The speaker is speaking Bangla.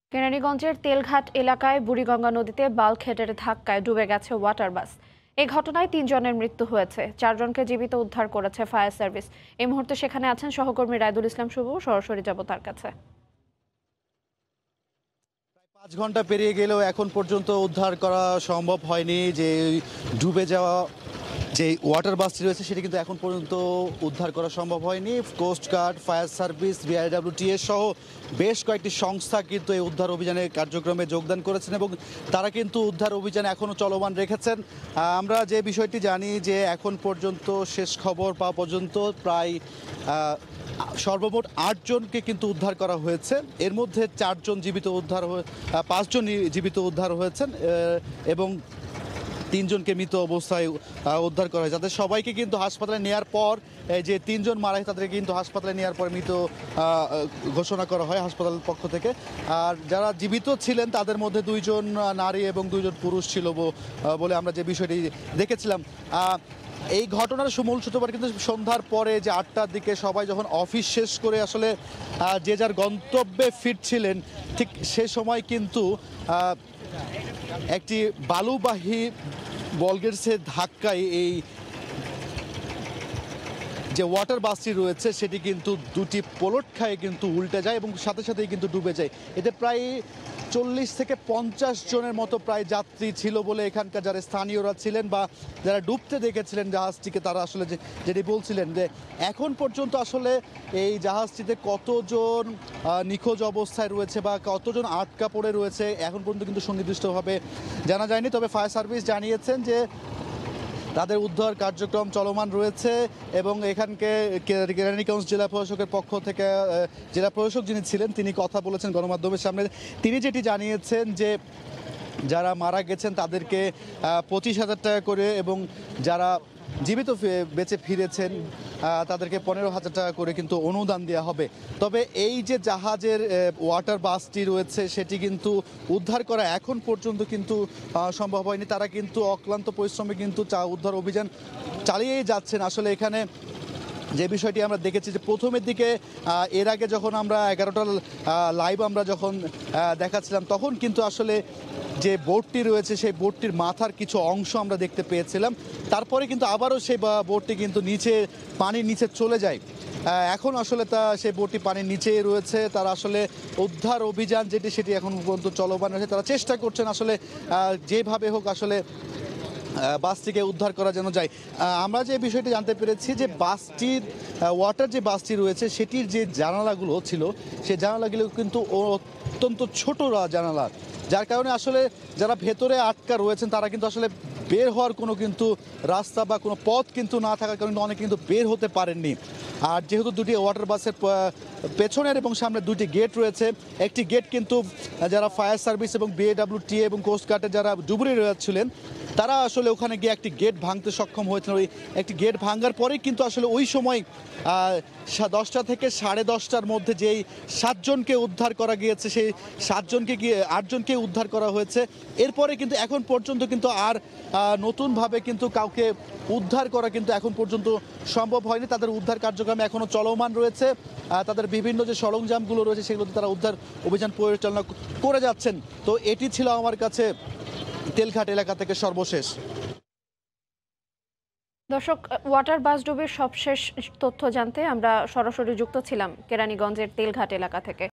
কেরানীগঞ্জের তেলঘাট এলাকায় বুড়িগঙ্গা নদীতে বাল্কহেডের ধাক্কায় ডুবে গেছে ওয়াটারবাস। এই ঘটনায় ৩ জনের মৃত্যু হয়েছে, ৪ জনকে জীবিত উদ্ধার করেছে ফায়ার সার্ভিস। এই মুহূর্তে সেখানে আছেন সহকর্মী রায়দুল ইসলাম শুভ। সরাসরি যাব তার কাছে। ৫ ঘন্টা পেরিয়ে গেলেও এখন পর্যন্ত উদ্ধার করা সম্ভব হয়নি। যে ডুবে যাওয়া যে ওয়াটার বাসটি রয়েছে সেটি কিন্তু এখন পর্যন্ত উদ্ধার করা সম্ভব হয়নি। কোস্টগার্ড, ফায়ার সার্ভিস, বিআইডব্লিউটিএস সহ বেশ কয়েকটি সংস্থা কিন্তু এই উদ্ধার অভিযানে কার্যক্রমে যোগদান করেছেন এবং তারা কিন্তু উদ্ধার অভিযান এখনও চলমান রেখেছেন। আমরা যে বিষয়টি জানি যে এখন পর্যন্ত শেষ খবর পাওয়া পর্যন্ত প্রায় সর্বমোট ৮ জনকে কিন্তু উদ্ধার করা হয়েছে। এর মধ্যে 4 জন জীবিত উদ্ধার 5 জন জীবিত উদ্ধার হয়েছেন এবং 3 জনকে মৃত অবস্থায় উদ্ধার করা হয়। যাদের সবাইকে কিন্তু হাসপাতালে নেওয়ার পর যে 3 জন মারা হয় তাদেরকে কিন্তু হাসপাতালে নেওয়ার পর মৃত ঘোষণা করা হয় হাসপাতালের পক্ষ থেকে। আর যারা জীবিত ছিলেন তাদের মধ্যে 2 জন নারী এবং 2 জন পুরুষ ছিল বলে আমরা যে বিষয়টি দেখেছিলাম। এই ঘটনার মূল সূত্রপাত কিন্তু সন্ধ্যার পরে যে 8টার দিকে সবাই যখন অফিস শেষ করে আসলে যে যার গন্তব্যে ফিরছিলেন, ঠিক সে সময় কিন্তু একটি বালুবাহী বলগেটসের ধাক্কায় এই যে ওয়াটার বাসটি রয়েছে সেটি কিন্তু দুটি পলট খায় কিন্তু উল্টে যায় এবং সাথে সাথেই কিন্তু ডুবে যায়। এতে প্রায় 40 থেকে 50 জনের মতো প্রায় যাত্রী ছিল বলে এখানকার যারা স্থানীয়রা ছিলেন বা যারা ডুবতে দেখেছিলেন জাহাজটিকে তারা আসলে যেটি বলছিলেন যে এখন পর্যন্ত আসলে এই জাহাজটিতে কতজন নিখোঁজ অবস্থায় রয়েছে বা কতজন আটকা পড়ে রয়েছে এখন পর্যন্ত কিন্তু সুনির্দিষ্টভাবে জানা যায়নি। তবে ফায়ার সার্ভিস জানিয়েছেন যে তাদের উদ্ধার কার্যক্রম চলমান রয়েছে এবং এখানকে কেরানীগঞ্জ জেলা প্রশাসকের পক্ষ থেকে জেলা প্রশাসক যিনি ছিলেন তিনি কথা বলেছেন গণমাধ্যমের সামনে। তিনি যেটি জানিয়েছেন যে যারা মারা গেছেন তাদেরকে 25,000 টাকা করে এবং যারা জীবিত বেঁচে ফিরেছেন তাদেরকে 15,000 টাকা করে কিন্তু অনুদান দেওয়া হবে। তবে এই যে জাহাজের ওয়াটার বাসটি রয়েছে সেটি কিন্তু উদ্ধার করা এখন পর্যন্ত কিন্তু সম্ভব হয়নি। তারা কিন্তু অক্লান্ত পরিশ্রমে কিন্তু উদ্ধার অভিযান চালিয়েই যাচ্ছেন। আসলে এখানে যে বিষয়টি আমরা দেখেছি যে প্রথমের দিকে এর আগে যখন আমরা 11টার লাইভ আমরা যখন দেখাচ্ছিলাম তখন কিন্তু আসলে যে বোটটি রয়েছে সেই বোটটির মাথার কিছু অংশ আমরা দেখতে পেয়েছিলাম। তারপরে কিন্তু আবারও সেই বোটটি কিন্তু পানির নিচে চলে যায়। এখন আসলে সেই বোটটি পানির নিচেই রয়েছে। তারা আসলে উদ্ধার অভিযান সেটি এখন পর্যন্ত চলমান রয়েছে। তারা চেষ্টা করছেন আসলে যেভাবে হোক আসলে বাসটিকে উদ্ধার করা যেন যায়। আমরা যে বিষয়টি জানতে পেরেছি যে বাসটির ওয়াটার যে বাসটি রয়েছে সেটির যে জানালাগুলো ছিল সেই জানালাগুলো কিন্তু অত্যন্ত ছোট জানালা, যার কারণে আসলে যারা ভেতরে আটকা রয়েছেন তারা কিন্তু আসলে বের হওয়ার কোনো কিন্তু রাস্তা বা কোনো পথ কিন্তু না থাকার কারণে অনেকে কিন্তু বের হতে পারেননি। আর যেহেতু দুটি ওয়াটার বাসের পেছনের এবং সামনে দুটি গেট রয়েছে, একটি গেট কিন্তু যারা ফায়ার সার্ভিস এবং বিএডব্লিউটি এবং কোস্টগার্ডের যারা ডুবুরি রয়েছিলেন তারা আসলে ওখানে গিয়ে একটি গেট ভাঙতে সক্ষম হয়েছিল। ওই একটি গেট ভাঙার পরেই কিন্তু আসলে ওই সময় 10টা থেকে 10:30টার মধ্যে যেই 7 জনকে উদ্ধার করা গিয়েছে সেই 8 জনকে উদ্ধার করা হয়েছে। এরপরে কিন্তু এখন পর্যন্ত কিন্তু আর নতুনভাবে কিন্তু কাউকে উদ্ধার করা কিন্তু এখন পর্যন্ত সম্ভব হয়নি। তাদের উদ্ধার কার্যক্রম এখনও চলমান রয়েছে। তাদের বিভিন্ন যে সরঞ্জামগুলো রয়েছে সেগুলোতে তারা উদ্ধার অভিযান পরিচালনা করে যাচ্ছেন। তো এটি ছিল আমার কাছে তেলঘাট এলাকা থেকে সর্বশেষ। দর্শক, ওয়াটার বাস ডুবির সবশেষ তথ্য জানতে আমরা সরাসরি যুক্ত ছিলাম কেরানীগঞ্জের তেলঘাট এলাকা থেকে।